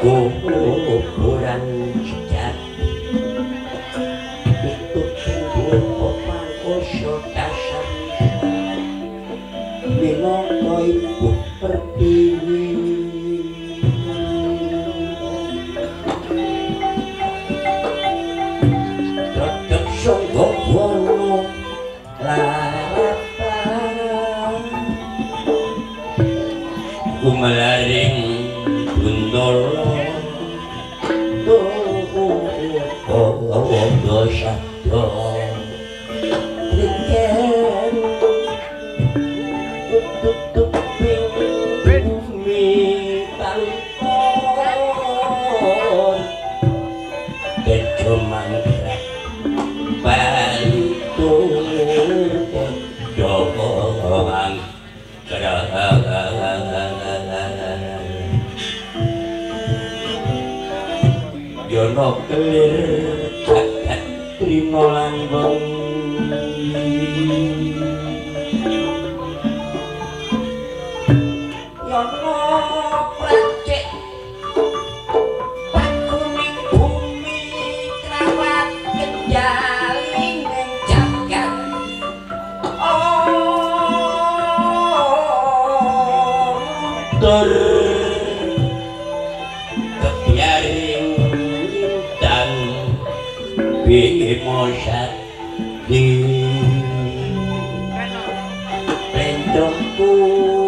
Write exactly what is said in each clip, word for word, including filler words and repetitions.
kuburan jati tutup tunggu popang kosyo dasar minangka ibu pertiwi tetep sangga wono laratan kumelaring bundala oh sabda riken tutup bumi talpon kejo mangkrak bantur kejo mangkrak yono kelir jagat trima langgeng yono pracik pakuning bumi krawat kenjaling ing jagat oh tur kebiaring dan bimo sakti pendongku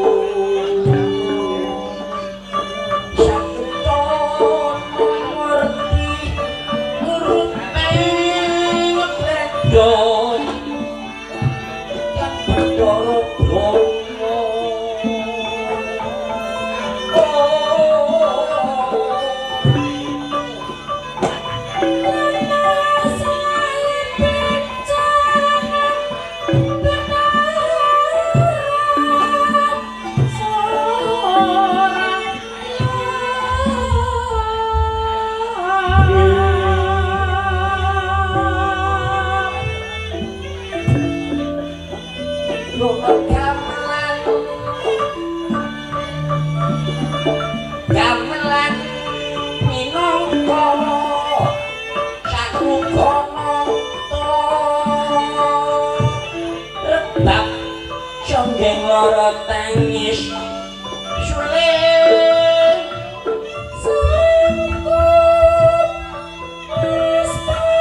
saketon ngerti nuruti wedon yang berdoro bromo gamelan minangka sakrugana rebab songgeng lara tangis suling sungkup wis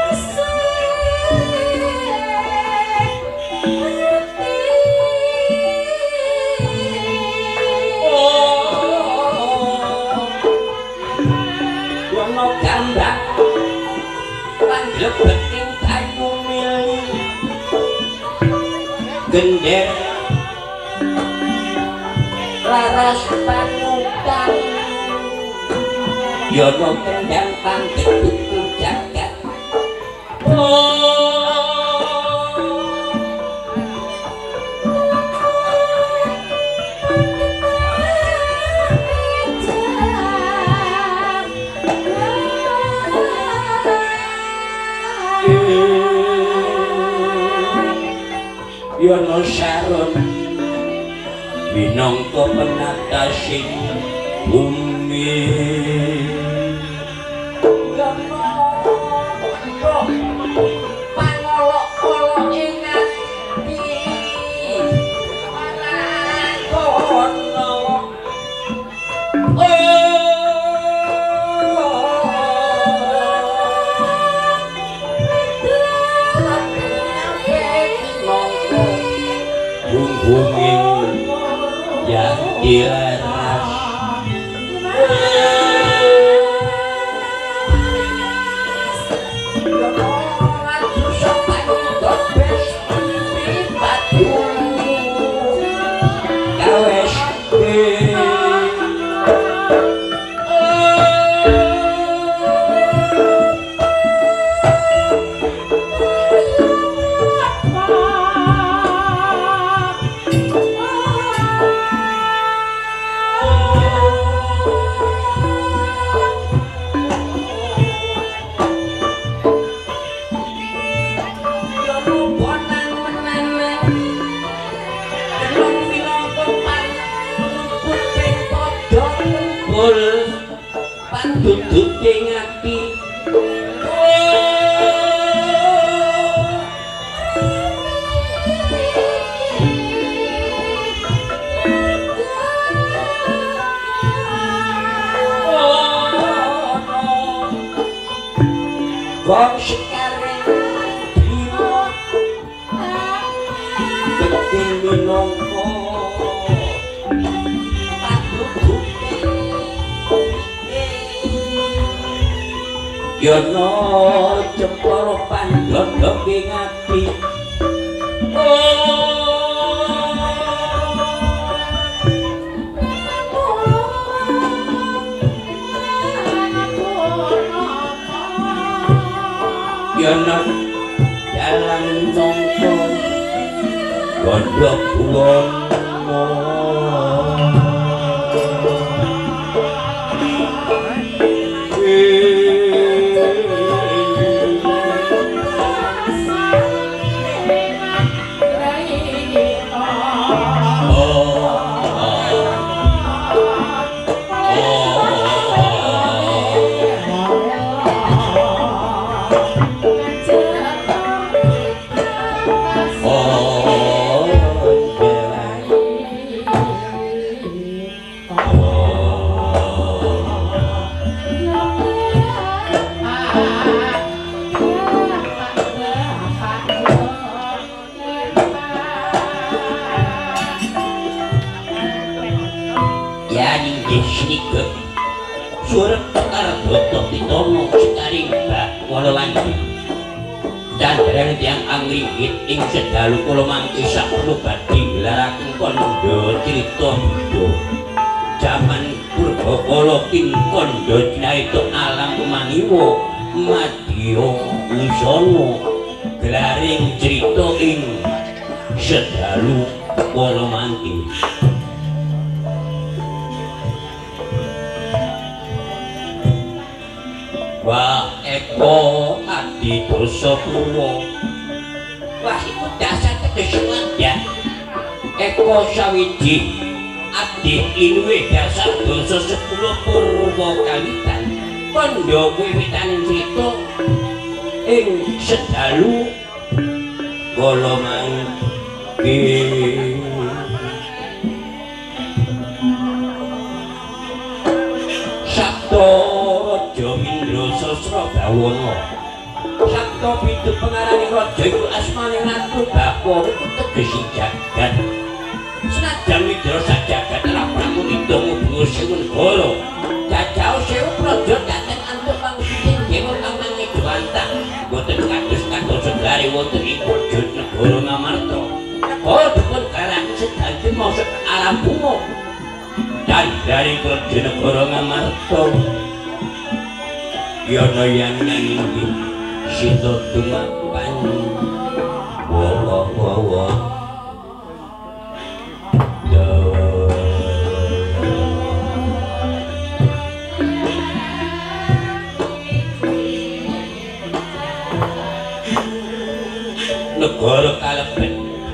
gambak panglebeting kayu mili gender laras panutan yono kendang panggedutu jagat yono saron minangka penatasing bumi pangolok-olok ing ati kono bumi yang dilaras duduk ngati Kok sekarang limo betul minongko aku yono jempol pandhodho ngati Yono jalan nongkrong gondok buwono Surep perkara botok ditono sekaring bak wala lanjut dan dereng tiang angringgit ing sedalu kula mangke saperlu badhe nglaraken kandha crita budha jaman purba kala ing kandha cinaita alam mangiwa madya wisana glaring crita ing sedalu kala mangke Wah, Eko adi dosa tuwa. Wah, iku dasar kekesuan ya. Eko sawiji adi inuwe dasar dosa sepuluh purwa kawitan. Kandha wiwitaning crita ing sedalu kala mangke. Sabda Jomindra Sasrabawana Sabda pitu pengarane raja iku asmane Ratu Bapa iku tegesi jagat senajan Mindra sajagat ora pramuni dong sewu negara jajal sewu praja dateng antuk pangsiting dewa kang mangi dewantah boten kados kados segare wonten ing praja negara Ngamarta oh dipun karang sedanten maksud alam bunga dan dari praja negara Ngamarta Yono yang nyanyi Sito tumapan Wawa wawa Negara kalebet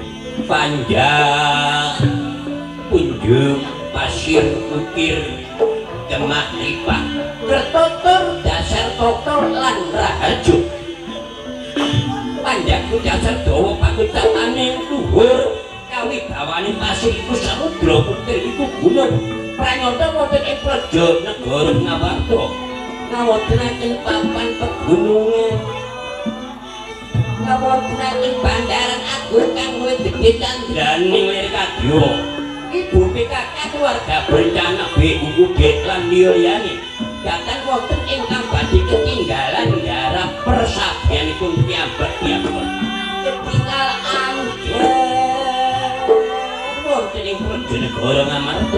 panjang punjung pasir ukir Demak ripah kertotor dasar kotor lan rahajo panjakku dasar dawa pakutatane luhur kawibawane pasir iku samudra putih iku gunung pranyata wonten ing praja negara Ngamarta ngawontenaken papan pegunungan ngawontenaken bandaran agung kang luwih gedhe candraning lir kadya Ibu P K K keluarga berencana B U U G lan liyane datang wonten ingkang badhe ketinggalan garap persabianipun piyambak-piyambak ketinggal angger wonten ing praja negara Ngamarta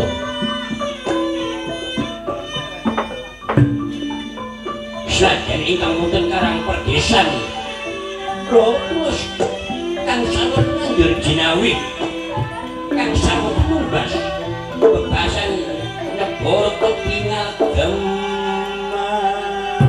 sajen ingkang wonten karang perdesan terus kang sampun nandur jinawi kang sampun numbas bebasan negara ketinggal gemar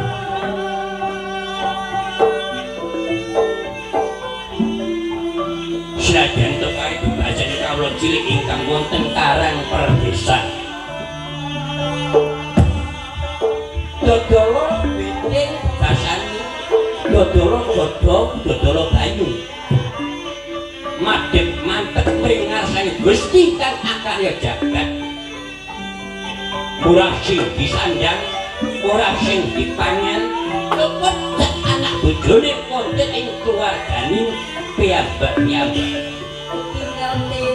senajan tekari bebasan kawula cilik ingkang wonten karang perdesan dodolo piting basani dodolo godhong dodolo banyu madhep mantep mringarsani Gusti kang akarya jagat ora sing disandang ora sing dipangan cukup sak anak bojone wonten ing keluarganing piyambak-piyambak tinggal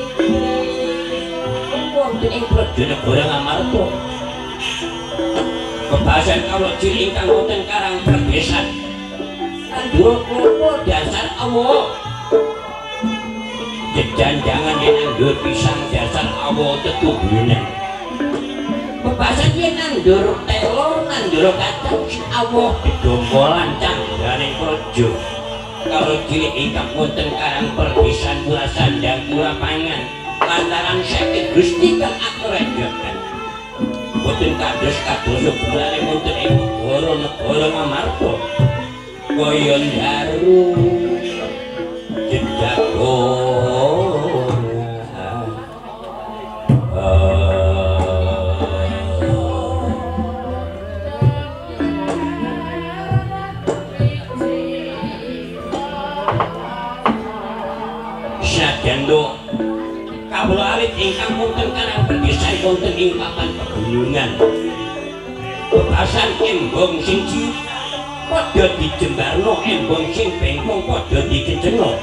wonten ing Prajanegara Ngamarta kebasan kawula cilik ingkang wonten Karang Perdesan Kandura klapa dasar Allah jejanjangan yen nandur pisang dasar Allah tetuhunan bebasan yen nandur telo nandur kacang Allah didombolan cangganing praja kalau cilik ingkang wonten Karang Perdesan kula sandang kula pangan lantaran sakit Gusti kang akrajakan boten kados kados bulane wonten ing negara Ngamarta kaya daru jejago Sadando kawula alit ingkang wonten Karang Perdesan wonten ing papan pegunungan bebasan embong sing cilik padha dijembarno embong sing bengkong padha dikencengno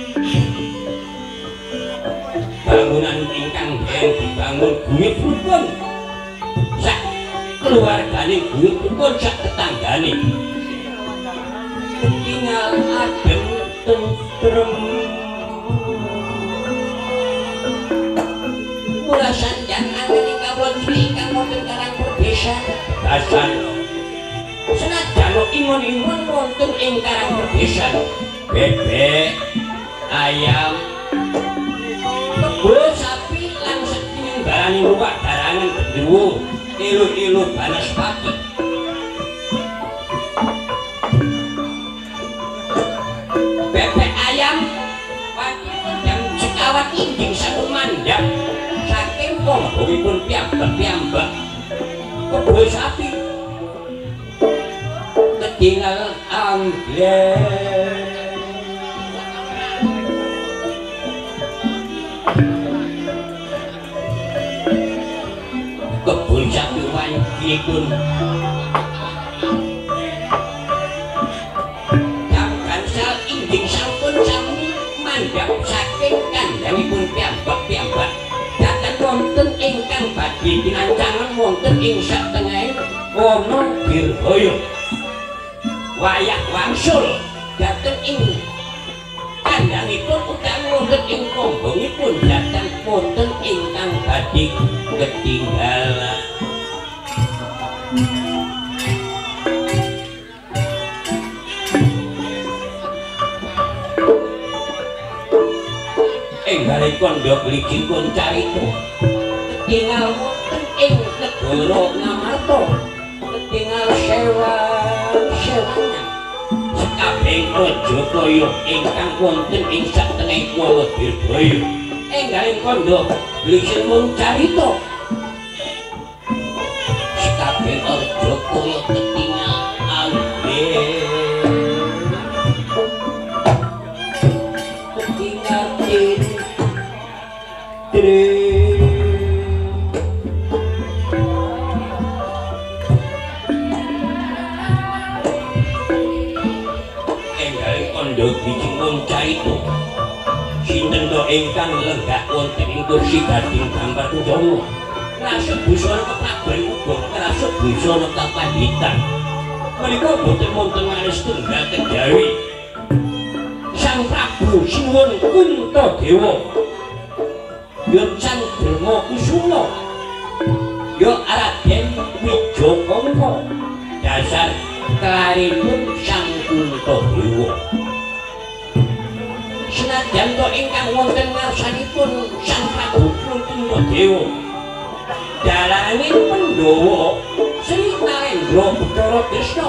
bangunan ingkang dereng dibangun guyub-guyubipun sak keluargane guyub-guyubipun sak tetanggane tinggal adem tentrem kula sanjangan ing kawula cilik ingkang wonten Karang Perdesan dasan senajan ingon-ingon wonten ing Karang Perdesan bebek ayam kebo sapi lan sedhing barani luwak darangan gendruwo ilu-ilu banaspati bebek ayam jam sekawan injing satu mandap saking ponggongipun piyambak-piyambak kebo sapi ketinggal amblek kebun sapi wanjipun jam gansal injing sampun sami mandhap saking kandhangipun piyambak-piyambak dhateng wonten ingkang badhe pinancangan wonten ing satengahing ana Dirgaya wayah wangsul dhateng ing kandhangipun utawi wonten ing kombongipun dhateng wonten ingkang badhe ketinggalan enggalipun kandha glijipun carita ketingal wonten ing negara Ngamarta ketingal sewa sewangan sekabeh raja kaya ingkang wonten ing satengahing Kuala Dirgaya enggalipun kandha glijipun carita sekabeh raja kaya ketingal amblek ketingal diri kandha bijipun carita sinten to ingkang lenggah wonten ing kursi gading gambar kunjama rasuk busana kepraban uga rasuk busana kapanditan menika boten wonten manis tunggal kejawi Sang Prabu Sinuwun Kuntadewa ya Candrema Kusuma ya Raden Wijakangka dasar kelarinipun Sang Kuntadewa senajan to ingkang wonten ngarsanipun Sang Prabu Kuntadewa dalanging Pandhawa Sri Narendra Bathara Kresna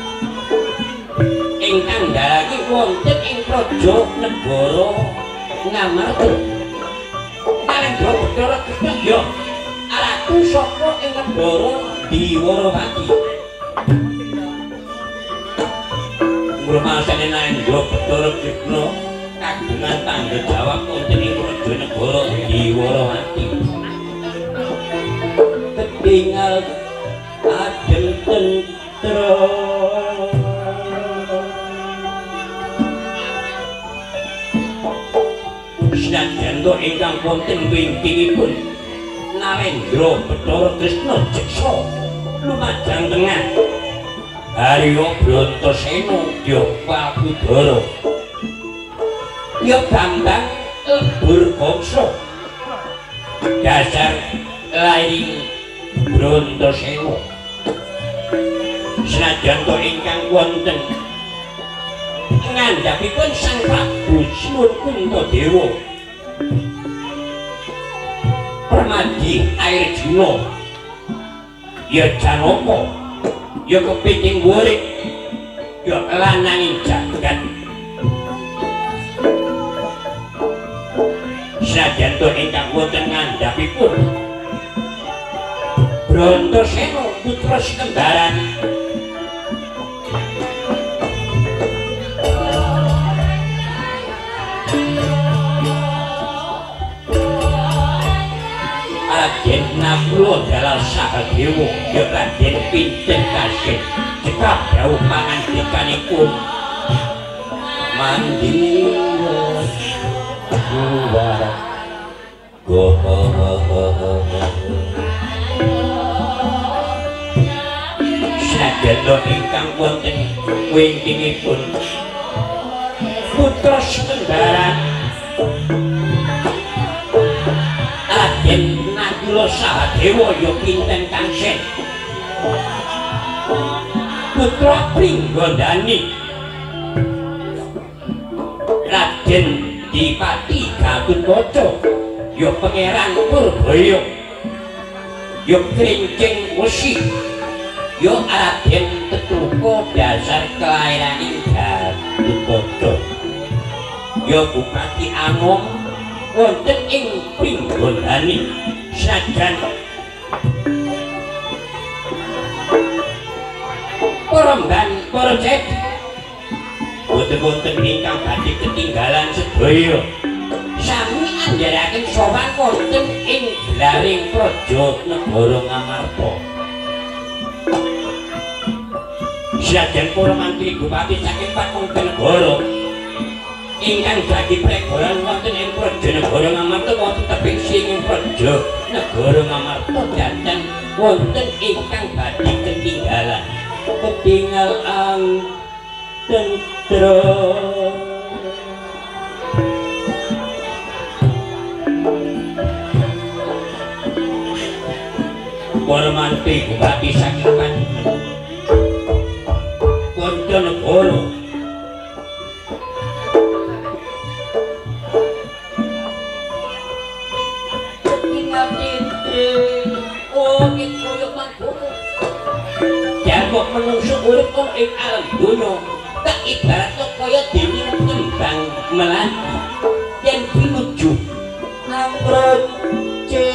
ingkang dalangi wonten ing praja negara Ngamarta Narendra Bathara Kresna ya ratu saka ing negara Diwarawati rumasane Nandra Bathara Krishna kagungan tanggung jawab wonten ing Raja Negara Diwarawati. Ketingal adem tentrem senajan to ingkang wonten wingkingipun Narendra Bathara Krishna jeksa lumajang tengah Harya Brantasena ya Wabudara ya Bambang lebur bangsa dasar lairing Brantasena senajan to ingkang wonten ngandhapipun Sang Prabu Sinuhun Kuntadewa Permadi Airjuna ya Janaka ya kepiting wurik ya lananging jagat senajan to ingkang wonten ngandhapipun Brantasena putra sekembaran Raden Nakula Dalar Sahadewa ya Raden Pinten Kasih cekap dawuh pangandikanipun mandira kuwara goho sadaya ingkang wonten wingkingipun putra sekembaran Raden Nakula Sahadewa ya Pinten Kasih putra Pringgandani Raden Dipati Gatotkaca ya Pangeran Purbaya ya Krincing Wesi ya Raden Tetuka dasar kelairaning Gatotkaca ya Bupati Anom wonten ing Pringgandani sajan Peremban para cedi boten-boten ingkang badhe ketinggalan sedaya sami andharaken sowan wonten ing glaring praja negara Ngamarta sajen para mantri bupati saking patunggal negara ingkang dadi pregoran wonten ing praja negara Ngamarta wonten tebing sing praja negara Ngamarta danten wonten ingkang badhe ketinggalan ketinggal ang tentrem para mantri bupati saking Ponco Negoro ketinggal tentrem oh koyo mangkono jambok menungso urip kon ing alam donya tak ibarat kaya dene kembang melati yen pinuju namproce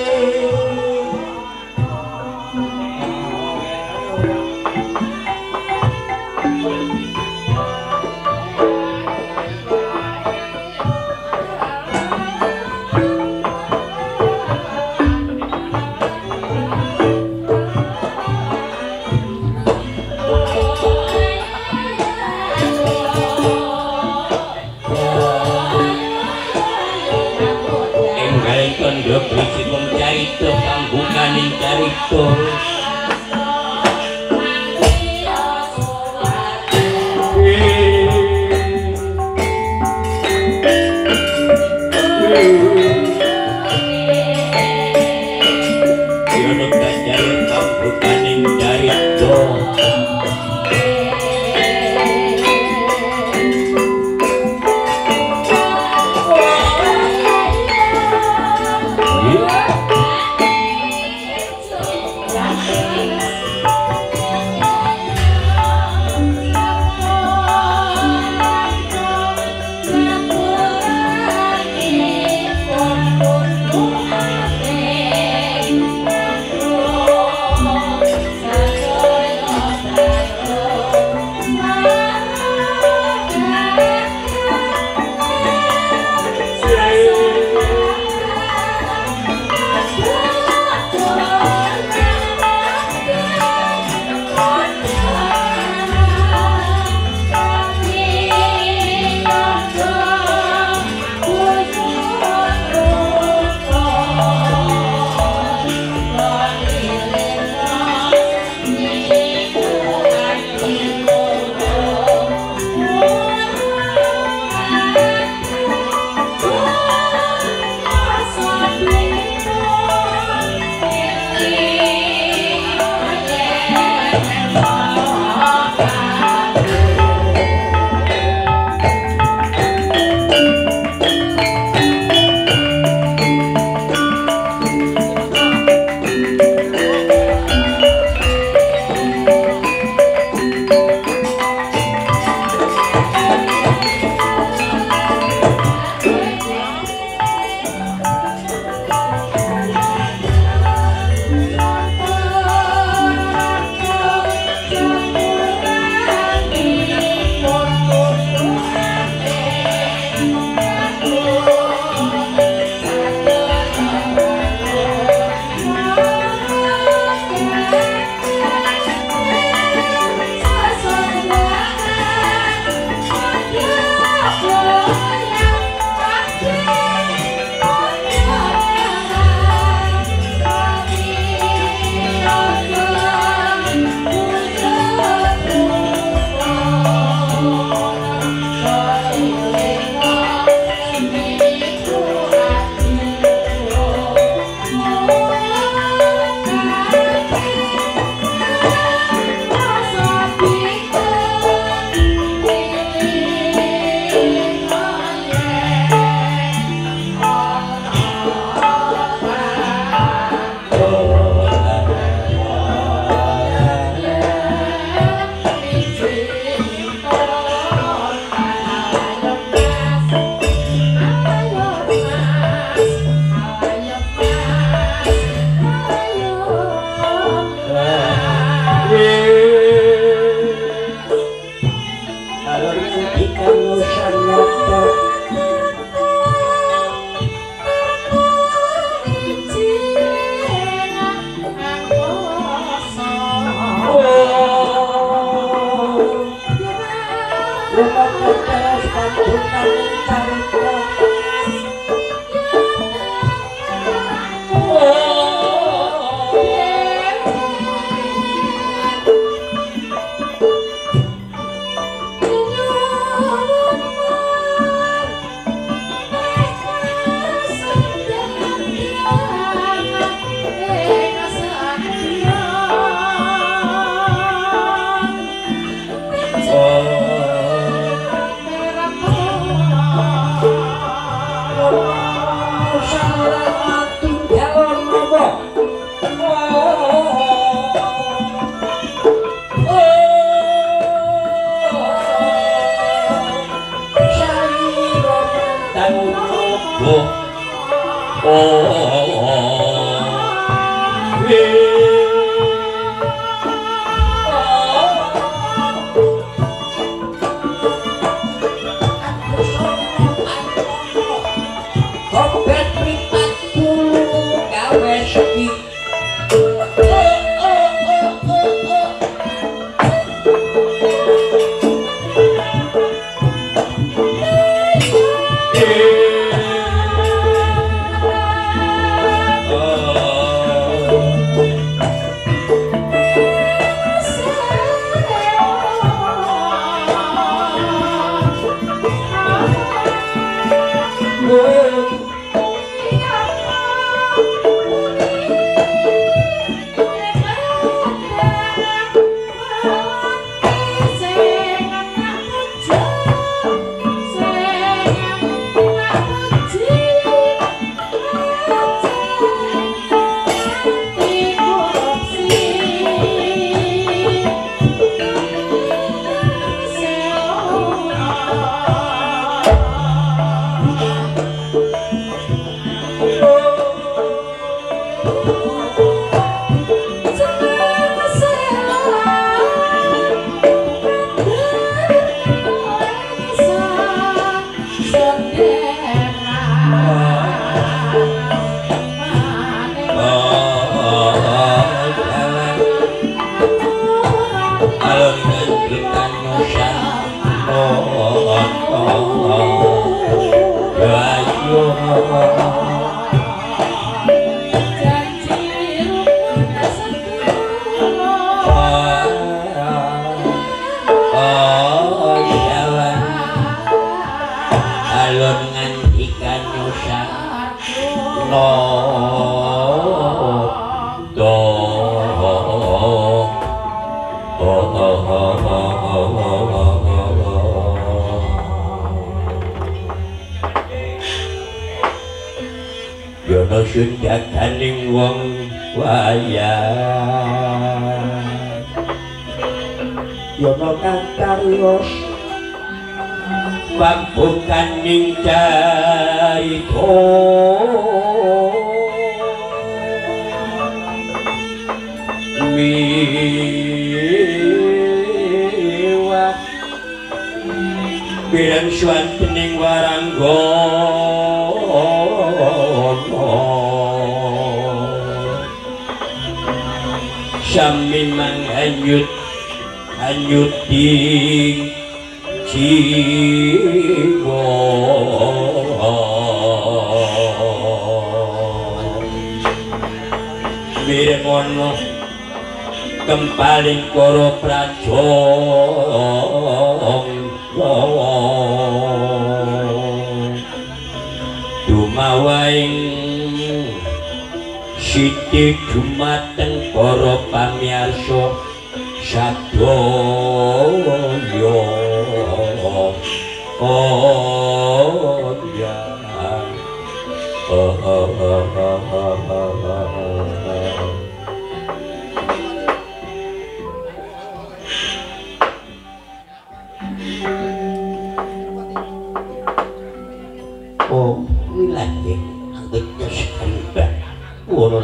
Yono sundakaning wong wayang Yono kang karios pambukaning carita miwah pirang swantening warangga sami manghanyut hanyuting jiwa mirmono kempaling para prajangga dumawaing sithik dumateng para pamirsa sadaya oh ya oh oh oh oh lagi anggitnya sekembang ora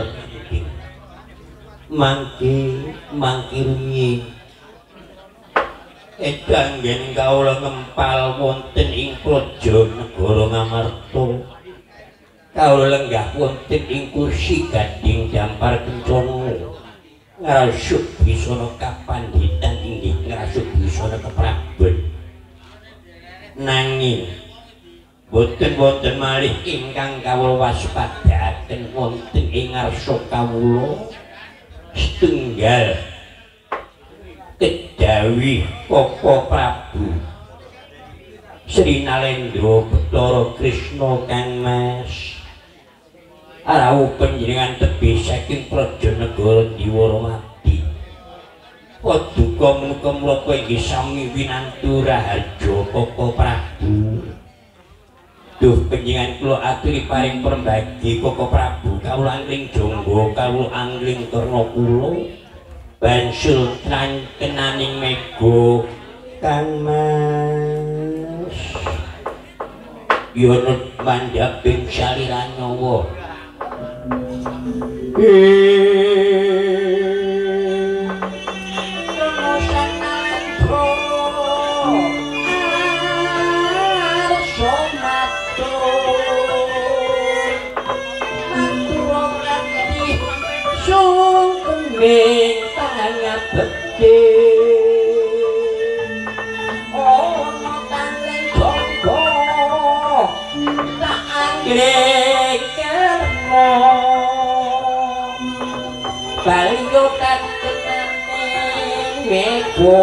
mangki mangki rumiyin edan nggen kawula ngempal wonten ing praja negara Ngamarta kawula lenggah wonten ing kursi gading dampar kencana ngrasuk bisana kapanditan inggih ngrasuk bisana keprabon nanging boten wonten malih ingkang kawula waspadaken wonten ing ngarsa kawula setunggal kedawi Koko Prabu Sri Nalendra Bathara Krishna Kang Mas rawuh panjenengan tebih saking Prajanegara Diwaramati paduka menika menapa inggih sami winantu raharja Koko Prabu. Duh panjenengan kula aturi paring perembagi Koko Prabu kawula angling jangga kawula angling karna kula bansul kenaning mega Kang Mas yonut mandhaping saliran nyawa Ning pangabekti ana taneng jangga tak anggrek kerna balyo katenane mego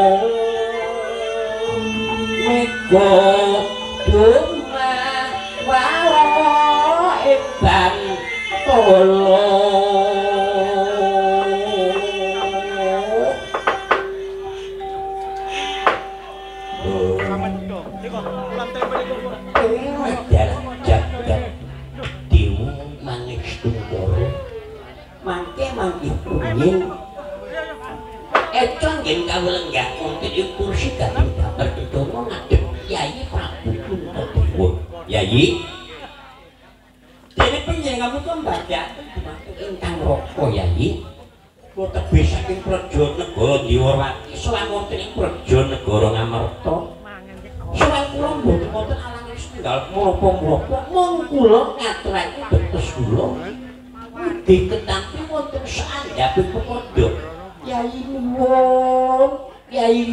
mego duma wawa eban tolo Econ yen kawula enggak mungkin ing kursi kadang dapat ditono ngadep Kyai Prabu Puntadewa. Yai. Dene panjenengan menika mbadaken dumateng ingkang raka Yai. Kula tebih saking Prajanegara Diwarawati sawan wonten ing Prajanegara Ngamarta. Sawan kula mboten wonten alangan setunggal menapa-menapa mung kula ngaturaken betes kula. Diketampi wonten saandhaping pepodo. Yai nuwun, Yai.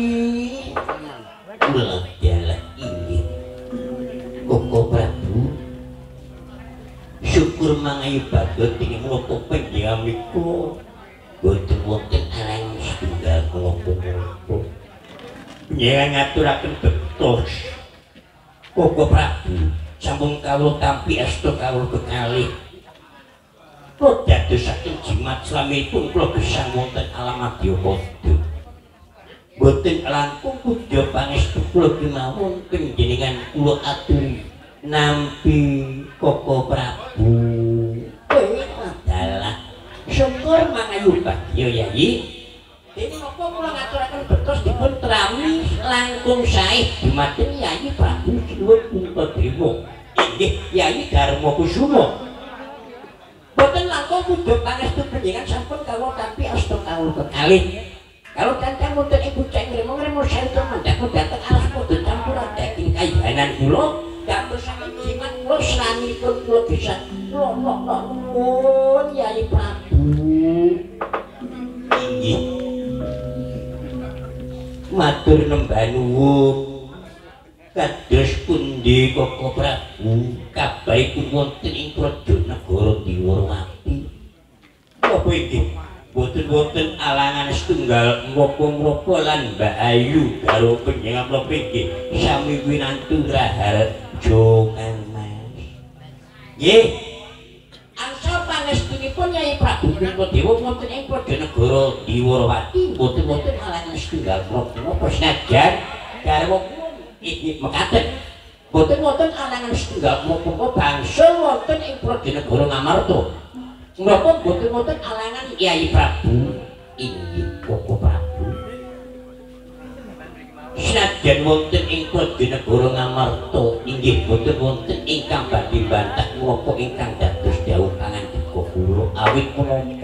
Kula dalah inggih. Koko Prabu. Syukur mangayu bagot ing menapa panjenenganipun boten wonten alangan setunggal menapa-menapa. Panjenengan ngaturaken betos. Koko Prabu sampun kawula tampi asta kawula kekalih. Kula dadosaken jimat slaminipun kula gesang wonten alam Madyapada. Boten langkung puja pangestu kula kemawon panjenengan kula aturi nampi Koko Prabu. Kowe adalah syukur mangayu bagya Yai. Dene napa kula ngaturaken betos dipun trami langkung sae dumateng Yai Prabu Sinuwun Puntadewa. Inggih Yai Darma Kusuma. Boten langkung puja pangestu panjenengan sampun kawula tampi asta kawula kekalih. Kalau kancan wonten ing buceng ngremo-ngremo sarta mendhaku dhateng alas padha campuran daging kayihanan kula dadosaken jimat kula sranipun kula bisa kula nuwun Yai Prabu. Inggih. Matur nembah nuwun. Kados pundi Koko Prabu kabaripun wonten ing Prajanegara Diwarawati. Apa iki? Boten-boten alangan setunggal mropo-mropo lan Mbak Ayu karo panjenengan menapa inggih sami winantu raharja Kang Mas. Nggih. Angsal pangestunipun Yai Prabu Puntadewa wonten ing Prajanegara Diwarawati boten-boten alangan setunggal mropo-mropo senajan garwa iki mekaten boten wonten alangan setunggal mropo bangsa wonten ing Prajanegara Ngamarta. Menapa boten wonten alangan Yai Prabu inggih Koko Prabu. Senajan wonten ing Prajanegara Ngamarta inggih boten wonten ingkang badhe bantah menapa ingkang dados dawuh pangandika kula awit menapa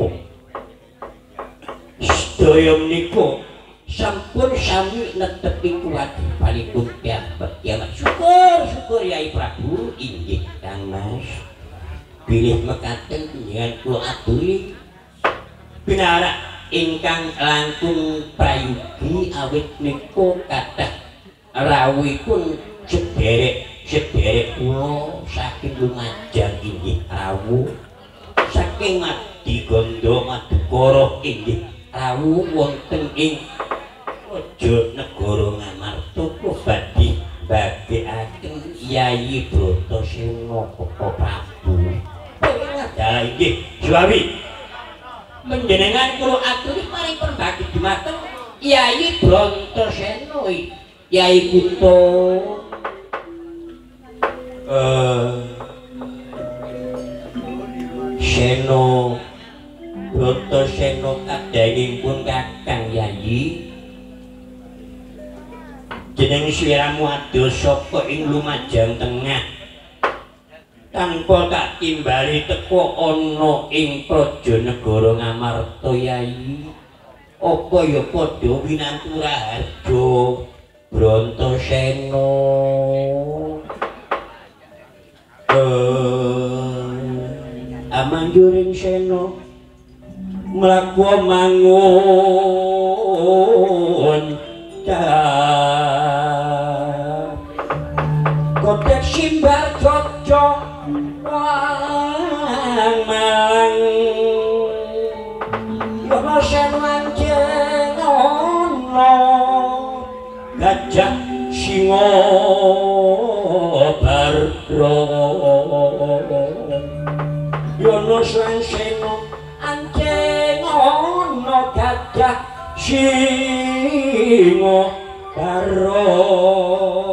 sedaya menika sampun sami netepi kewajibanipun piyambak kiamat. Syukur syukur Yai Prabu inggih Kang Mas. Bilih mekaten panjenengan kula aturi pinarak ingkang langkung prayogi awit nika kathah rawuhipun sedherek sedherek kula saking Lumajang inggih rawuh saking Madiganda Madukara inggih rawuh wonten ing Raja Negara Ngamarta kula badhe mbagekaken Yayi Bratasena Bapa Prabu. Dalah inggih Jawi panjenengan kula aturi maring perbagi dumateng Yayi Bratasena Yayi Puto eh Seno Bratasena kadangipun Kakang Yayi jeneng sliramu adus saka ing Lumajang Tengah tanpa tak timbali teko ana ing Prajanegara Ngamarta Yayi apa ya padha winantura harja Bratasena eh amanjuring Sena mlaku mangun kotek simbar cocok wang malang yono senang jengono gajah singo barro yono senseno anjengono gajah singo barro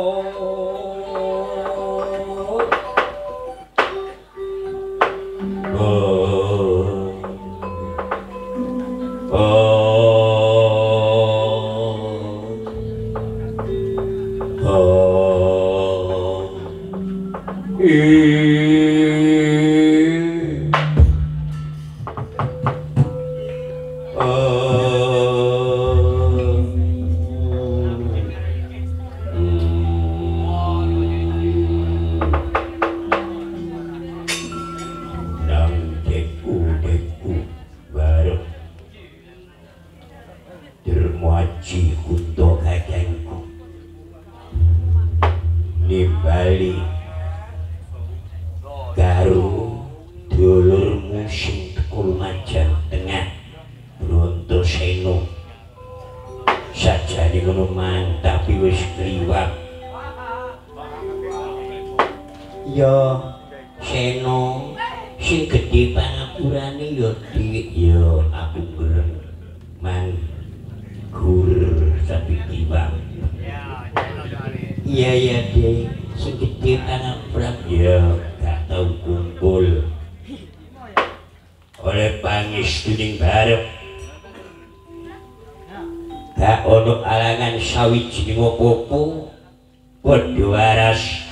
sawijining apa-apa padha waras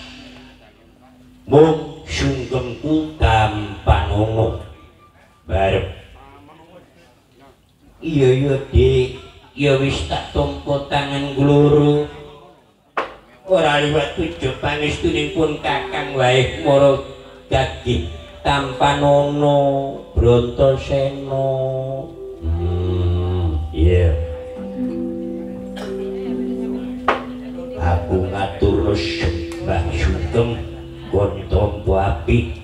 mung sungkemku kampanono barep iya iya Dik ya wis tak tampa tangan gloro ora liwat tujuh pangestuning pun Kakang wae mara gagih Tampanono Bratasena hmm iya yeah. Aku ngatur sembah sugeng kon tampa apik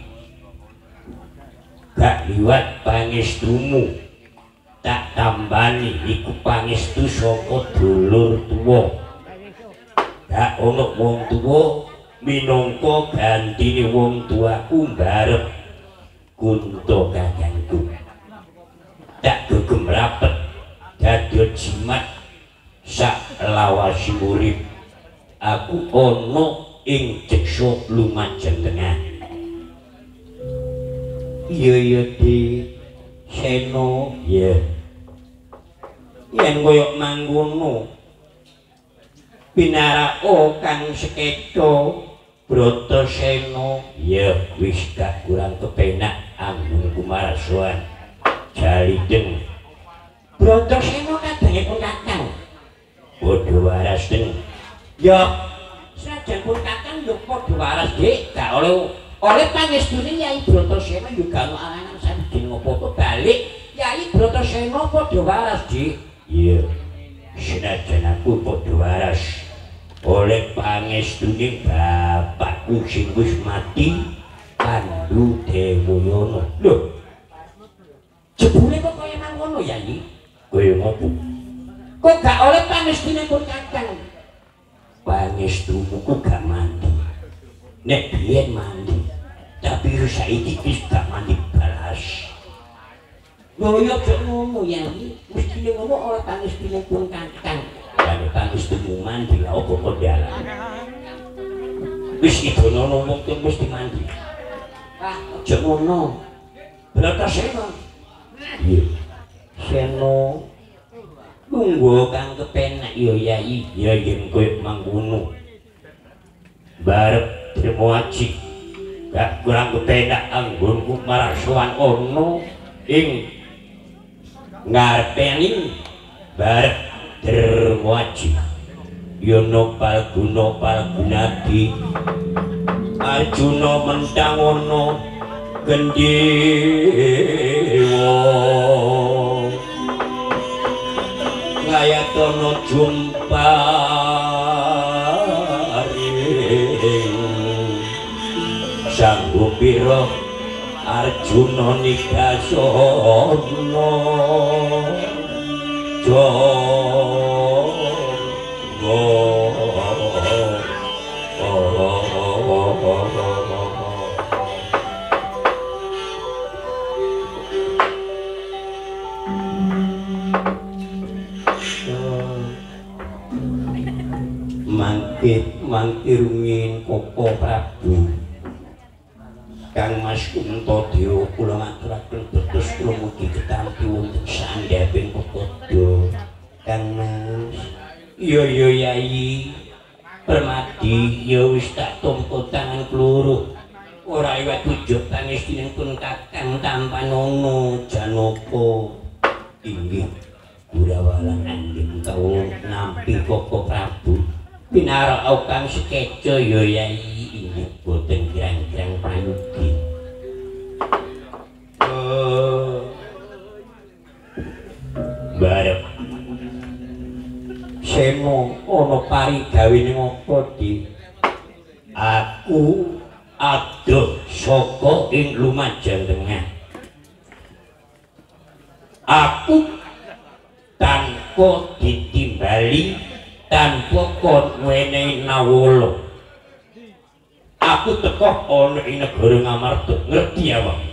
gak liwat pangestumu tak tambani iku pangestu saka dulur tuwa gak ono wong tuwa minangka gantine wong tuaku mbarep Kunto kakangku tak gegem rapet dadi jimat sak lawasi urip aku ono ing Jeksa Lumajang Tengah iya iya di Seno ya yen koyo mangkono pinarako kang seketo Bratasena ya wis gak kurang kepenak ambung kumarasuan jalideng Bratasena kadangipun kakang padha waras den ya sajan pun kakang yo padha waras Dik gak oleh oleh pangestune Yai Bratasena yo gak ono alangan sawijining apa-apa balik Yai Bratasena padha waras Dik iya senajan aku padha waras oleh pangestune bapakku sing wis mati Pandu Dewoyono. Lho, jebule kok kaya nang ngono ya iki? Kaya ngopo? Kok gak oleh pangestune pun kakang? Pangestumu ku gak mandi. Nek biyen mandi, tapi saiki wis gak mandi balas. Lho yo kok ngono ya iki? Mestine ngono oleh pangestune pun kakang. Lan pangestumu mandi lha opo kok dalan. Wis idono wong tuwa mesti mandi. Ah, aja ngono. Berata Seno. Iya. Seno. Tunggu kang kepenak yo yai, ya yen koyo mangkono. Barep trimo aji. Gak kurang kepenak anggonku marang sowan ono ing ngarepening barep trimo aji. Yo nopal gunopal gunadi. Arjuna mentang ono gendhewa ngayatono jumparing sanggupira Arjuna nigasana jonggo mangkit mangkirungin Koko Prabu Kang Mas Kuntadewa kula ngaturaken dados kula mugi ketampi wonten sandhaping pepodo Kang Mas. Iya iya Yai Permadi ya wis tak tampa tangan kloro ora iwat wujud pangestine pun kakang tanpa nono janaka inggih Gurawalang Anding kawula nampi Koko Prabu pinara kang sekeca ya Yai inggih boten kirang-kirang prayogi. Oh barep Seno ana parigawene ngopo Di? Aku adoh saka ing Lumajang Tengah. Aku tanpa ditimbali tanpa kon wenehi nawala. Aku teko ana ing negara Ngamarta, ngerti ya, Pak?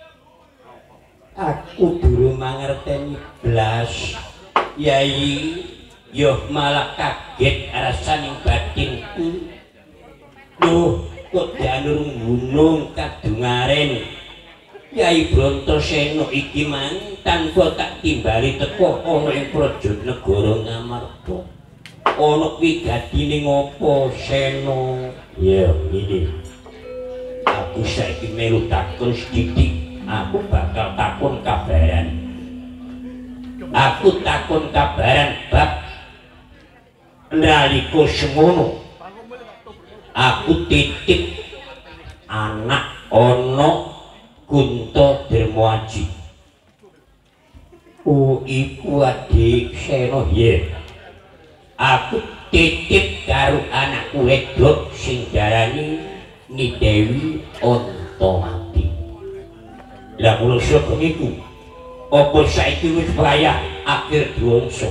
Aku durung mangerteni blas. Yai yo malah kaget rasaning batinku. Duh, kok janur gunung kadungaren. Yai Brantosena iki man tanpa tak timbali teko ana ing praja negara Ngamarta. Ana wigatine ngopo Sena? Ya ngene. Aku saiki melu takon sithik. Aku bakal takon kabaran. Aku takon kabaran bab nalika semono. Aku titip anak ana Kuntadarmaji. Oh iku adik Sena ya. Aku titip karo anakku wedok sing darani Nidewi Antamati. Lah kula saka niku apa saiki wis wayah akhir diwangsa.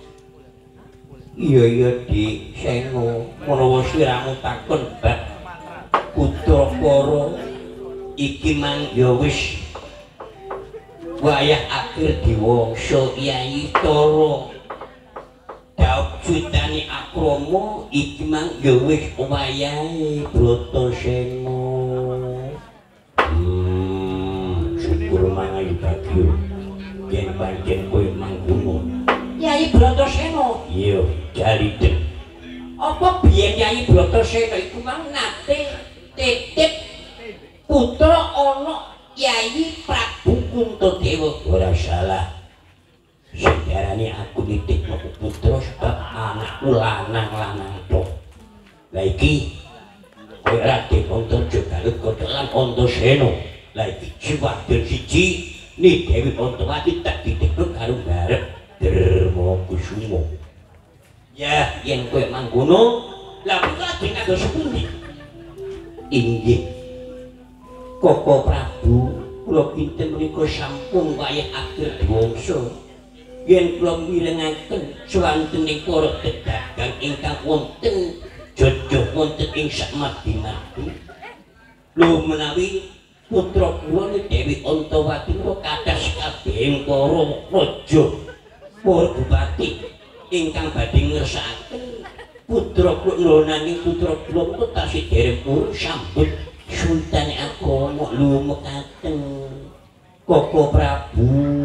Iya iya Dik Sena, menawa sliramu takon bab putra para iki mang ya wis wayah akhir diwangsa Kyai Tara. Daud jutane akrama iki mang ya wis wayahe Bratasena. Hmm, syukur mangayu bagyo. Yen pancen kowe mangkono. Kyai Bratasena. Iya, jaliten. Apa biyen Kyai Bratasena iku mang nate titip putra ana Kyai Prabu Kuntadewa. Ora salah. Sejarane aku nitip putra sebab anakku lanang-lanang tok. Lah iki kowe Raden Antaja garut kotelan Antasena. Lah iki jiwadon siji Nidewi Antamati tak dititip karo barep Darmakusuma. Ya yen kowe mangkono Lah putra lajeng kados pundi? Inggih. Koko Prabu, kula kinten menika sampun wayah akhir diwangsa. Yen kula mirengaken swantening para dedagang ingkang wonten jodoh wonten ing sakmadi-madi. Lho menawi putra kula Dewi Antawati menika kathah kabehing para raja, para bupati ingkang badhe ngersakaken putra kula nanging putra kula menika tasih dereng purun sambut Sultan Agama lumekaken Koko Prabu.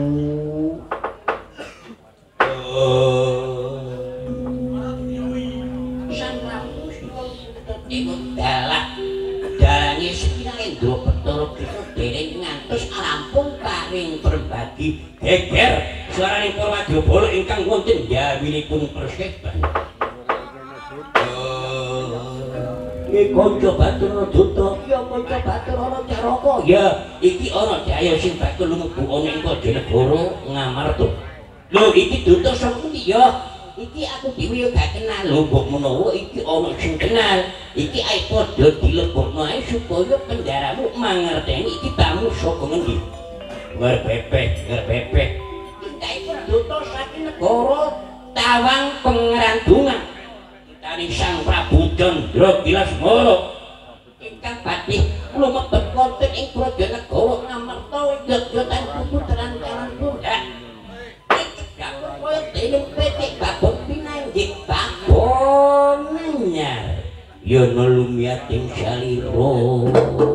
Sang Prabu ikut dalah dalange sekirang Endra Bathara kita dereng ngantos rampung paring perbagi geger swaraning para wadyabala ingkang wonten yawinipun perseban. Iki kanca Bathara Duta, ya kanca Bathara Caraka, ya iki ana daya sing bakal lumebu ana ing Kajanegara Ngamarta. Lho iki duta saka pundi ya? Iki aku dhewe yo gak kenal lho, mbok menawa iki ana sing kenal. Iki ae padha dilebokno ae supaya pendaramu mangerteni iki tamu saka ngendi. Ngerbepeh, ngerbepeh. Iki duta saking negara Tawang Pengrandungan. Kitane Sang Prabu Candra Kilasmara ingkang badhe lumebet wonten ing Prajanegara Ngamarta Yogyakarta puputeran Kalanpur. Dening P T Babon Pinanggih Babon Anyar Yono lumiyating salira.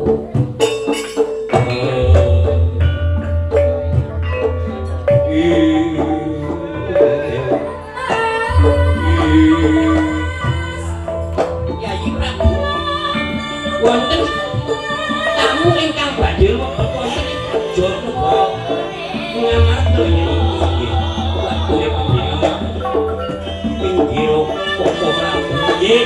Yayi Prabu wonten tamu ingkang badhe lumebet wonten ing Prajanegara Ngamarta nggih. Pinggiro Koko Prabu nggih.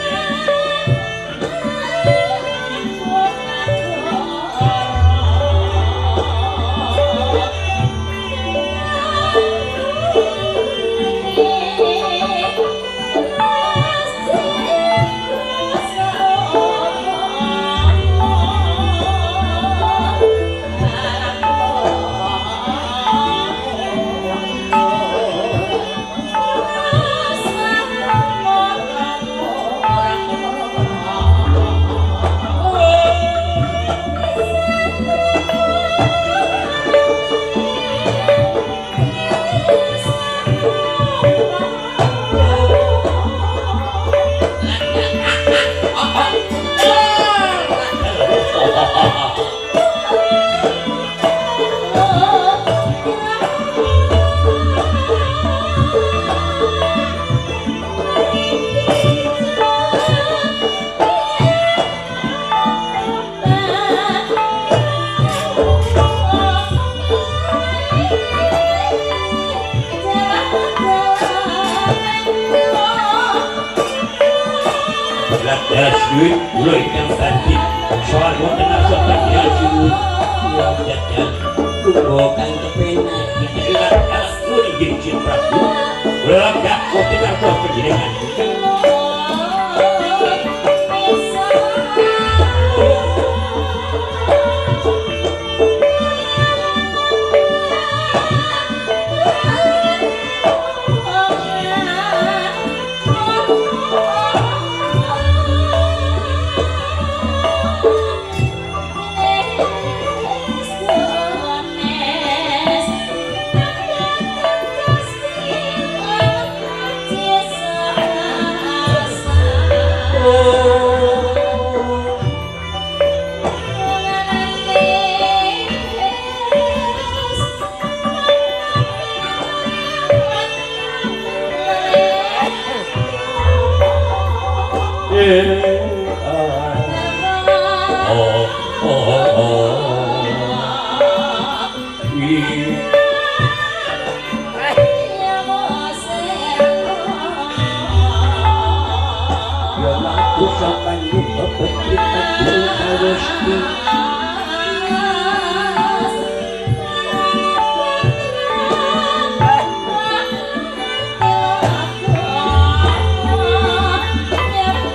Suit kula ingkang badhe soal wonten asa panjenengan sinuwun kula jajal tunggu kang kepenak diilat alas kula inggih Gusti Prabu kula gak wonten asa panjenengan. Yeah.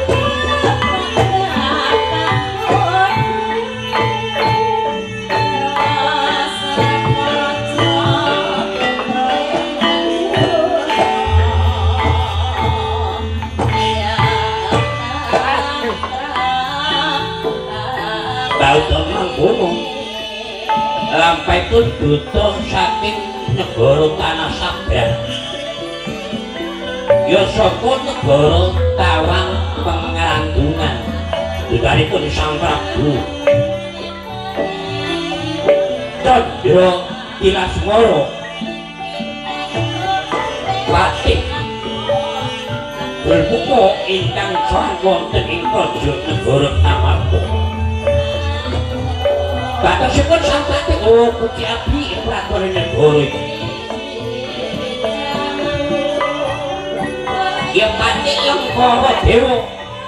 Bauta mangkono lampai pun duta saking negara tanah sabar ya saka negara Tawang Pengrandungan dudaripun Sang Prabu Candra Kilaswara Patih berbuka ingkang sowan wonten ing praja negara Amarta batosipun Sang Patih oh puji abdi ing pratoning negara iki ya Patih Lengkara Dewa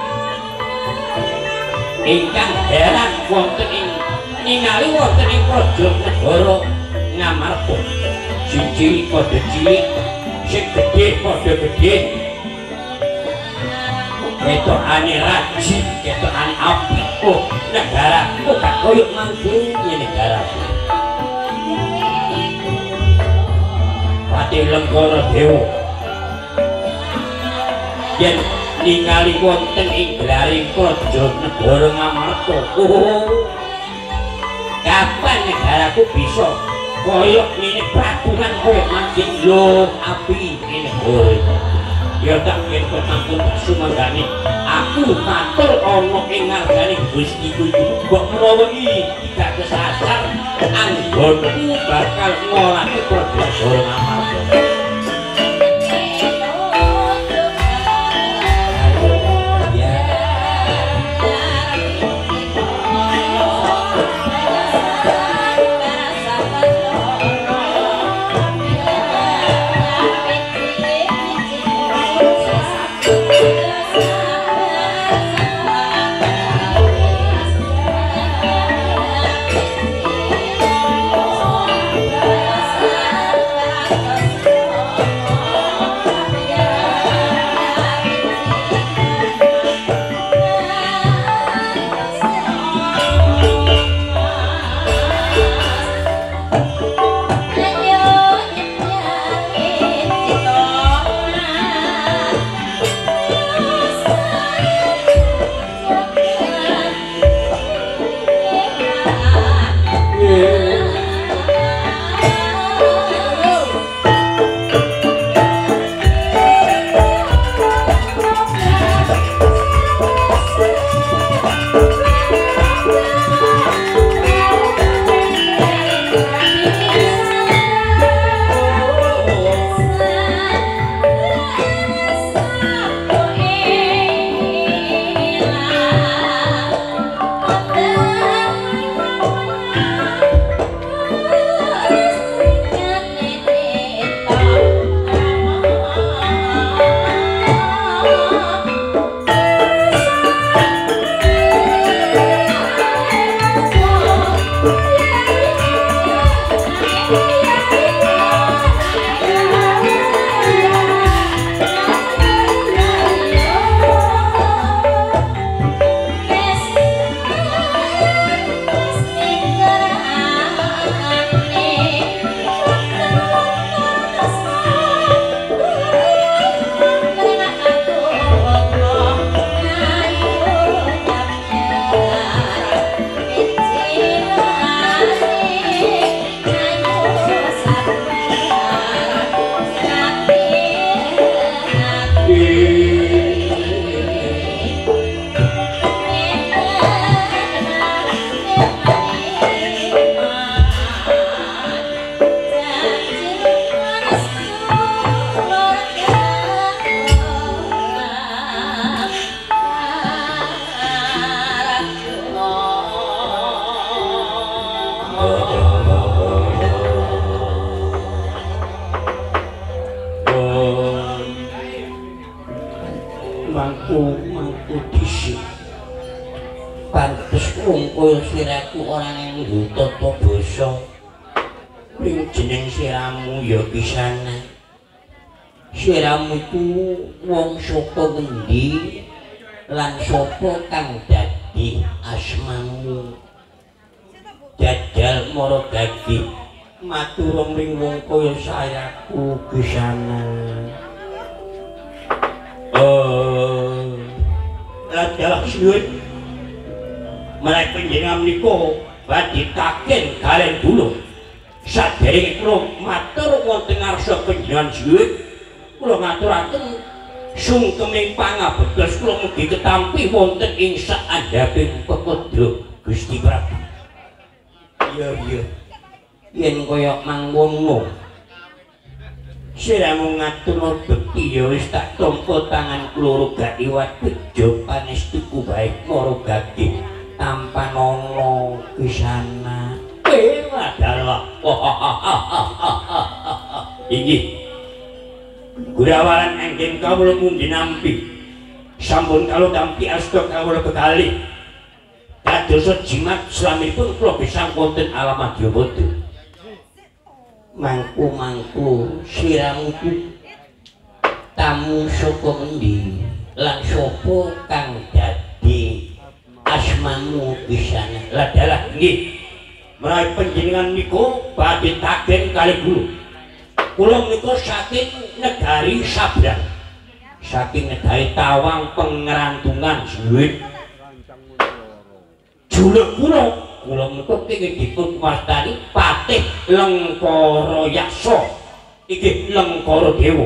ingkang heran wonten ing ningali wonten ing praja negara Ngamarta sing cilik padha cilik sing gedhe padha gedhe ketokane rajin ketokane apik oh negara kok gak koyo mangkene negara Patih Lengkara Dewa yen ningali wonten ing glaring praja negara Ngamarta oh kapan negaraku bisa koyo ngene peraturan koyo mangkin lho api ini oh ya tak ngerti ampun sumanggane aku matur ana ing ngargane Gusti Gusti kok menawa iki tidak kesasar anggonku bakal ngolaki praja Ngamarta Wungkul siraku orang yang tata basa ning jeneng siramu ya pisana siramu iku wong saka ngendi lan sapa kang dadi asmamu jajal mara gagih matur ring wong kaya sayaku pisana oh lan dalak suwun menawi panjenengan menika badhe taken kalian dulu saderenge kula matur wonten ngarsa panjenengan sinuwun kula ngaturaken sungkeming pangabegas kula mugi ketampi wonten ing saandhaping pepodo Gusti Prabu. Iya iya yen kaya mangkono siramu ngatur bekti ya wis tak tampa tangan kloro gak iwat bejo panestuku baik moro gage tanpa nono kesana eh adalah ini Gurawalan anggen kawula mundi nampi sampun kalau tampi asta kawula kekali kadosa jimat slaminipun kula gesang wonten alam Madyabada mangku-mangku siramu tamu saka endi lan sapa kang dadi asmamu bisana ladalah nggih menawi panjenengan niku badhe taken kalih kula kula menika saking negari Sabrang saking negari Tawang Pengerantungan sinuwun juluk kula kula menika kenging dipun wastani Patih Lengkara Yaksa iki Lengkara Dewa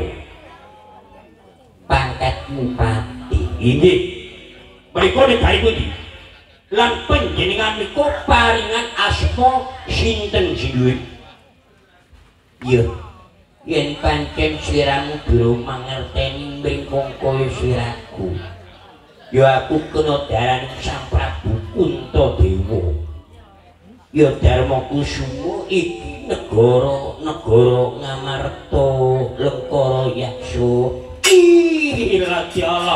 pangkatmu Patih inggih mriku negari pundi lan panjenengan menika paringan asma sinten sinuwun iya yen pancen sliramu durung mangerteni mringkung kaya sliraku ya aku kena darani Sang Prabu Kuntadewa ya Darma Kusuma iki negara negara Ngamarta Lengkara Yaksa ih Raja Allah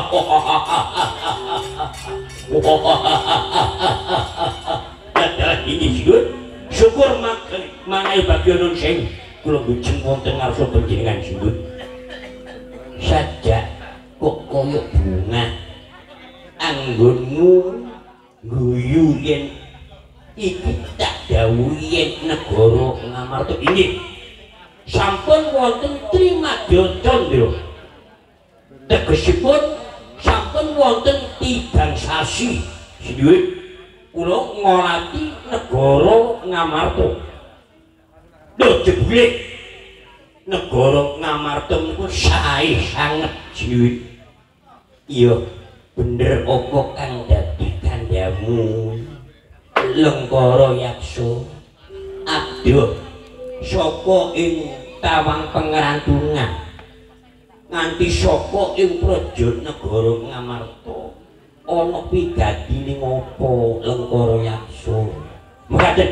adalah ini sinuwun syukur mangahe Bagiono Sing kula bujeng wonten ngarsa panjenengan sinuwun sajak kok kaya bunga anggonmu guyu yen iki tak dawuhi yen negara Ngamarta inggih sampun wonten Trimadya Candra tegesipun sampun wonten tigang sasi sinuwun kula ngolati negara Ngamarta lho jebule negara Ngamarta niku sae sanget sinuwun iya bener apa kang dadi kandhamu Lengkara Yaksa aduh saka ing Tawang Pengerantungan nganti saka ing praja negara Ngamarta ana pigadine ngapa Lengkara Yaksa mekaten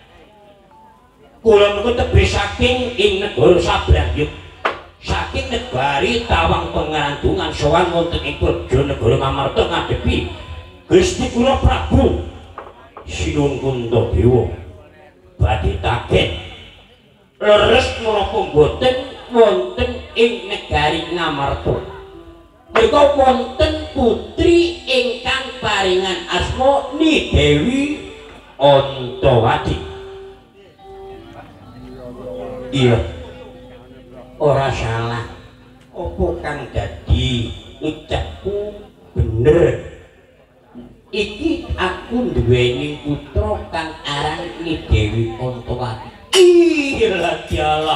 kula niku tebih saking ing negara Sabrang saking negari Tawang Pengerantungan sowan wonten ing praja negara Ngamarta ngadepi Gusti kula Prabu Sinuwun Kuntadewa badhe taken leres menapa boten wonten ing negari Ngamarta menika wonten putri ingkang paringan asma Ni Dewi Antawati iya ora salah apa kang dadi ucapku bener iki aku duweni putra kang aran Ni Dewi Antawati iya dialah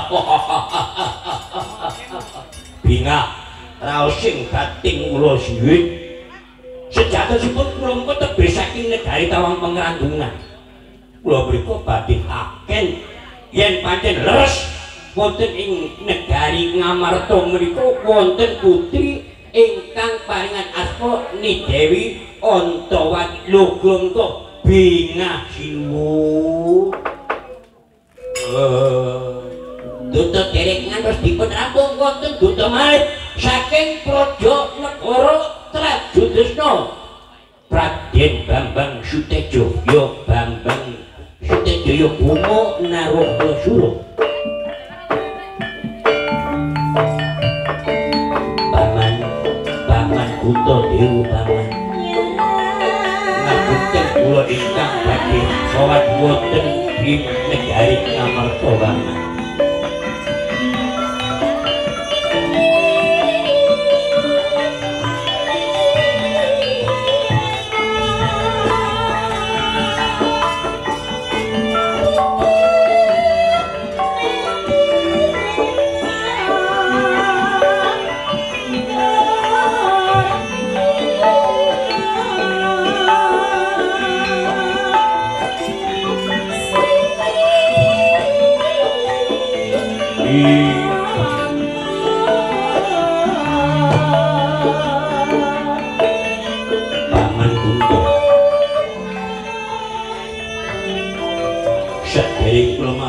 binga raos sing bating kula sinuwun sejatosipun kula menika tebih saking negari Tawang Pengerantungan kula mriku badhe aken yen pancen leres wonten ing negari Ngamarta menika wonten putri ingkang paringan asma Ni Dewi Antawati lho kok bingah sinuwun duta derek ngantos dipun rampung wonten duta malih saking praja negara Trajudesna Raden Bambang Sutejaya Bambang Sutejaya Bunga Narasura paman paman Kuntadewa paman ngapunten kula ingkang badhe sowan wonten ing negari Ngamarta paman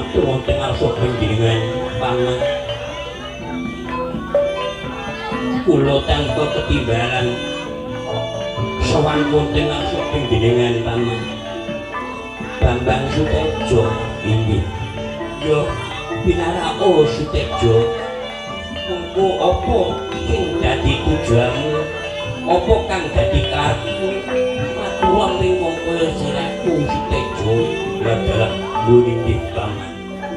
matur wonten ngarsa panjenengan paman. Kula tanpa ketimbalan sowan wonten ngarsa panjenengan paman. Bambang Sutejo inggih. Yo pinaraka Sutejo. Mengko apa sing dadi tujuanmu? Apa kang dadi karepmu? Matur ning mongko siraku Sutejo. Adalah inggih paman.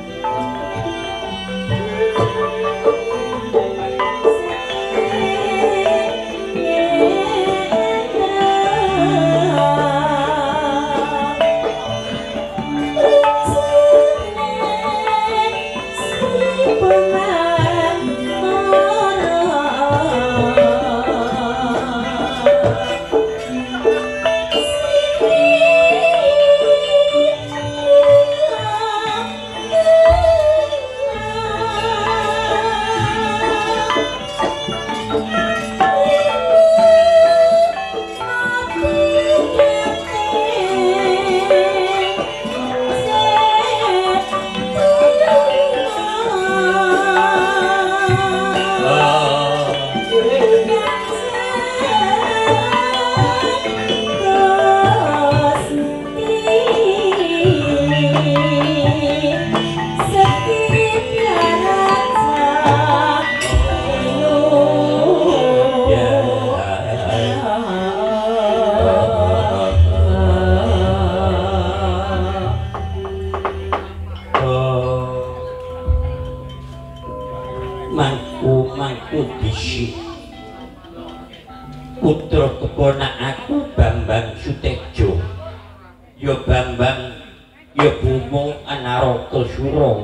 Putra keponakanku Bambang Sutejo. Ya Bambang, ya Bumo Anarata Sura.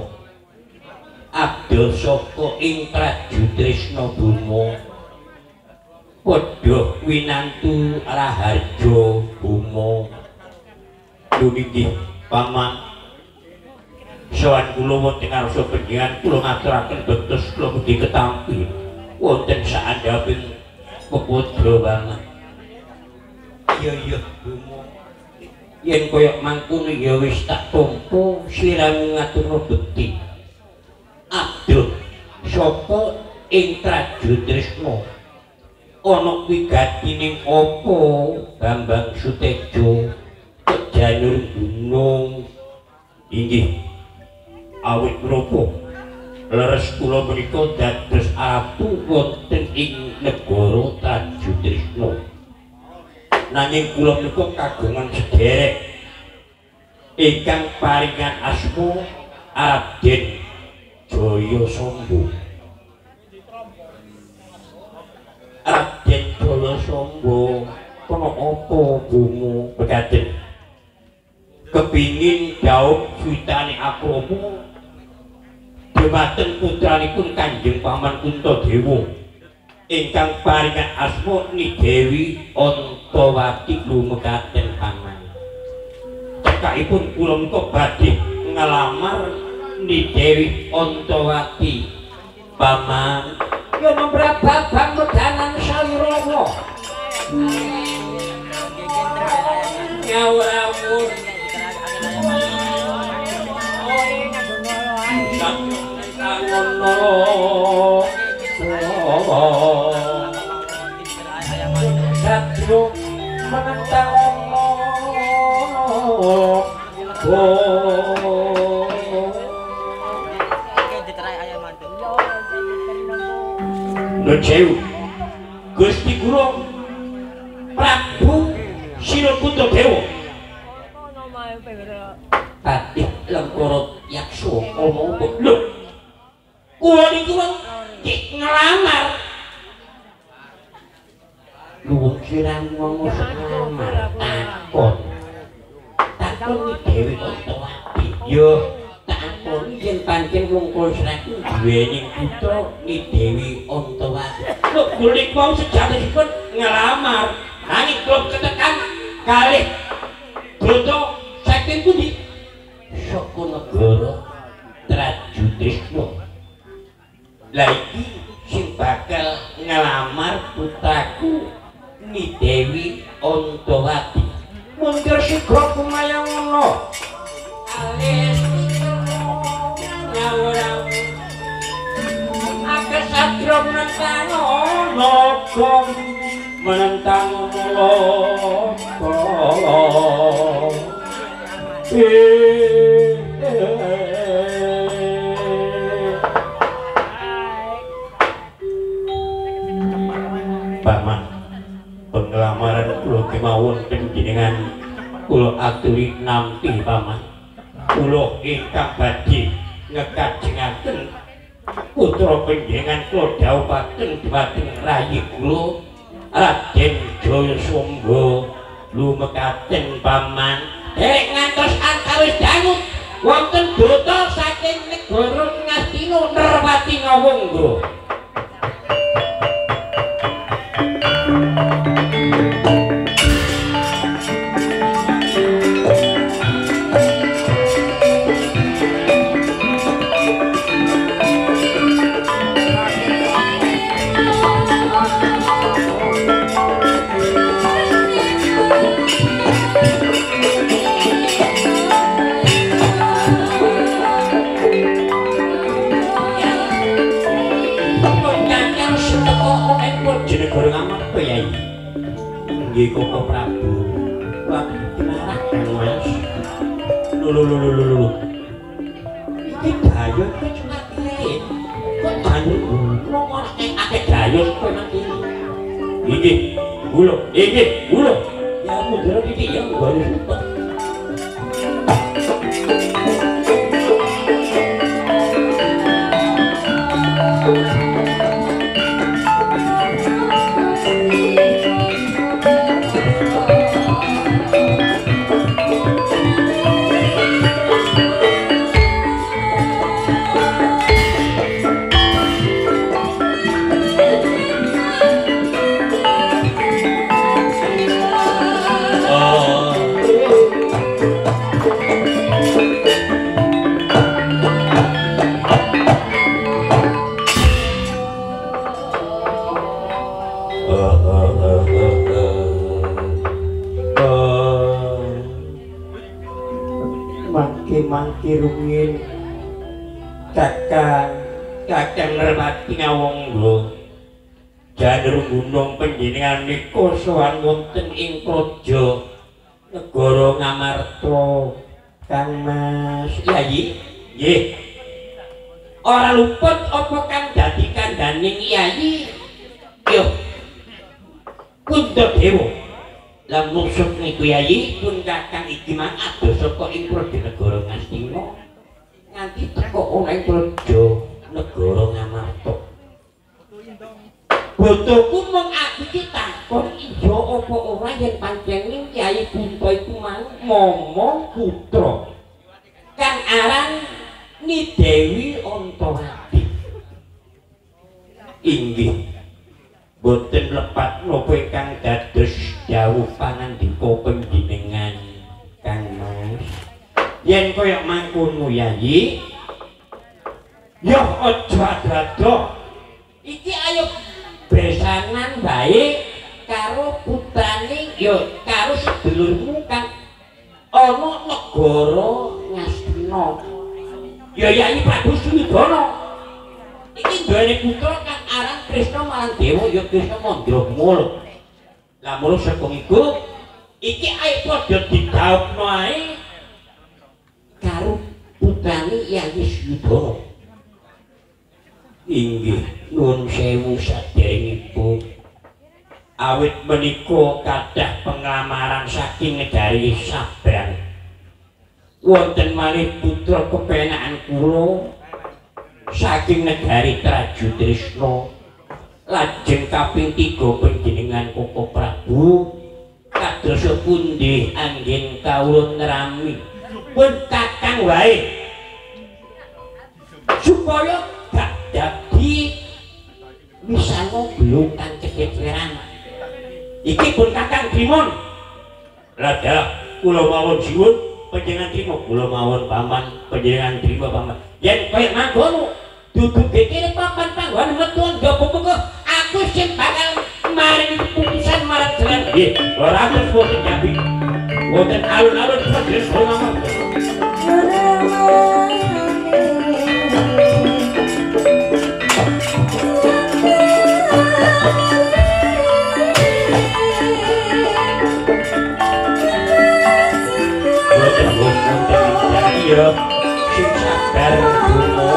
Abda saka ing Trajutrisna Bumo. Padha winantu Raharja Bumo. Duniki paman. Sowan kula wonten ngarsa panjenengan kula ngaturaken betos kula mugi ketampi wonten saandhaping peputra banget. Iya iya Bumo. Yen kaya mangkono ya wis tak tampa sliramu ngaturna bekti. Abduh sapa ing Trajutrisna. Ana wigatining apa Bambang Sutejo kejanur gunung. Inggih awit menapa leres kula menika dados ratu wonten ing negara Trajutrisna. Nanging kula menika kagungan sedherek ingkang paringan asma Raden Jayasamba. Raden Jayasamba kono apa Bumo bekaten kepingin jauh suitane akrama dhumateng putranipun Kanjeng Paman Kuntadewa ingkang paringan asma Nidewi Antawati lumekaten paman. Cekakipun kula menika badhe ngalamar Nidewi Antawati paman. Ya nomor babang medanan salirawa. Nyawur Satrio menentang Nucewu Gusti Guru Prabu Silokuntadewa Patih Lengkorot Yakso ngomong lho kula niku ngelamar luwung siramu ngomong ngelamar takon takon Nidewi Antawati yo takon yen pancen wong kula siraku duweni putra Nidewi Antawati lho kulit mau sejatosipun ngelamar nanging kula ketekan kalih broto saking pundi saka negara Trajutrisna. Lah iki sing bakal ngelamar putraku Nidewi Antawati. Mungkin sigra kumayang ngono. Alis Indra menentang naga menentang naga Paman penglamaran kula kemawon panjenengan kula aturi nampi paman kula ingkang badhe ngekajengaken putra panjenengan kula dhawuhaken dhumateng rayi kula Raden Jayaswangga lumekaken paman derek ngantos antawis dangu wonten duta saking negara Ngastina Nerwati Ngawangga Nggih Koko Prabu. Wah, kenarakan Mas. Lho lho lho lho lho. Iki dayun kok cuma kene. Kok dayun ngomong akeh dayun kok nang kene. Iki, ulo, iki, ulo. Ya mundur iki ya baru sumpah. Mangki rumiyin kakang kakang Nerwati Ngawangga janur gunung panjenengan nika sowan wonten ing praja negara Ngamarta Kang Mas Yayi nggih ora luput apa kang dadi kandhaning Yayi yo Kundadewa lan musuh niku Yayi pun kakang iki mang ados saka ing praja negara Ngastina nganti teka ana ing praja negara Ngamarta. Botoku mung aku iki takon iya apa ora yen pancen Yayi Kunto iku mang mama putra kang aran Ni Dewi Antawati. Inggih boten lepat napa ingkang dados dawuh panandika panjenengan Kang Mas. Yen kaya mangkono Yayi, ya aja ado. Iki ayo besanan bae karo putrane ya karo sedulurmu kang ana negara Ngastina. Ya Yayi Prabu Suwidana. Iki duweni putra kang aran Krisna Malandewa ya Krisna Mandramala. Lah mula saka iku iki ae padha didhawuhna ae karo putrane Yayi Suyudana. Inggih nuwun sewu saderengipun. Awit menika kathah penglamaran saking negari Sabrang. Wonten malih putra kepenakan kula saking negari Trajutrisna lajeng kaping tiga panjenengan Koko Prabu kados pundi anggen kawula nerami pun kakang wae supaya gak dadi misano belum kang cekeceran iki pun kakang Trimon rada kula mawon siwun panjenengan trima kula mawon paman panjenengan trima paman yen kaya mangkono duduk kene papan panggonan metuan gak-gak aku sing bakal maring keputusan marang jalan nggih ora terus boten nyabi boten alun-alun padhes ngomong Sekar Dumo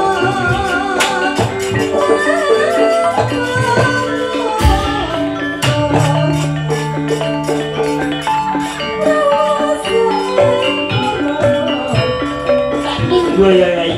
gue ya ya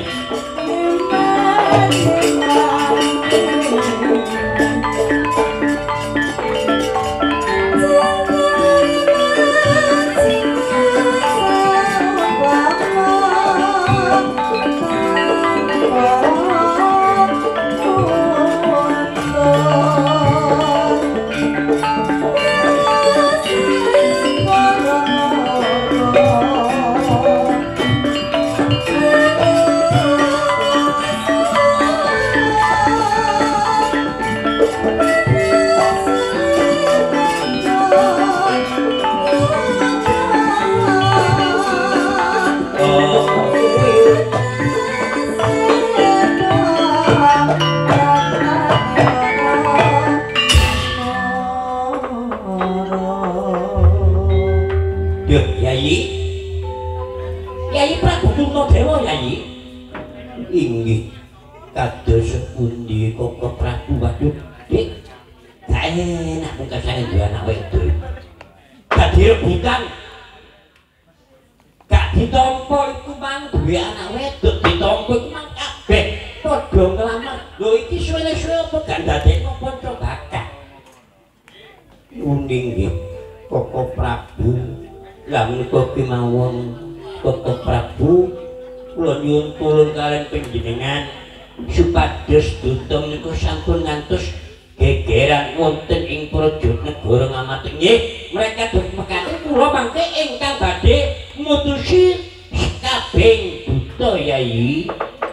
supados dutung niku sampun ngantos gegeran wonten ing praja negara ngamat nggih mereka duk mekaten kula mangke ingkang badhe mutusi kabeh buta yai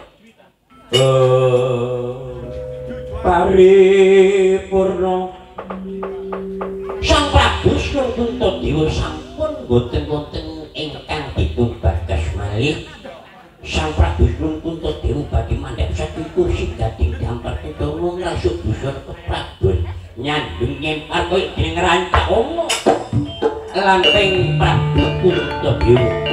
oh paripurna Sang Prabu Suntuntadewa sampun boten wonten ingkang dipun bagas malih Sang Prabu Suntuntadewa badhe mandhap saking kursi dadi dampar ketara ngrasuk busana keprabon nyandung nyempar koyo dening rancak oma lan ping Prabu Suntuntadewa